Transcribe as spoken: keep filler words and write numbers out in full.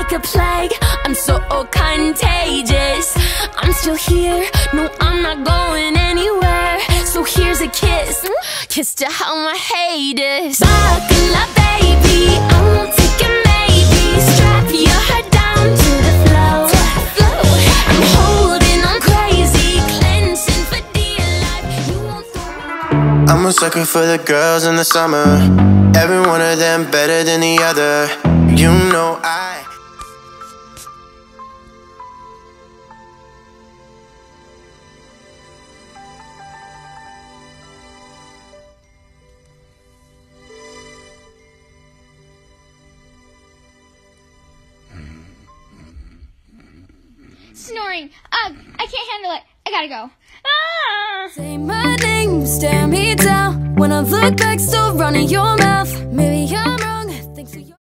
like a plague, I'm so contagious. I'm still here, no I'm not going anywhere. So here's a kiss, kiss to all my haters. Bacala baby, I won't take a maybe. Strap your head down to the floor. I'm holding on crazy, cleansing for dear life. You won't throw. I'm a sucker for the girls in the summer. Every one of them better than the other. You know I Snoring Ugh, I can't handle it. I gotta go. Ah! Say my name, stare me down. When I look back, still running your mouth. Maybe I'm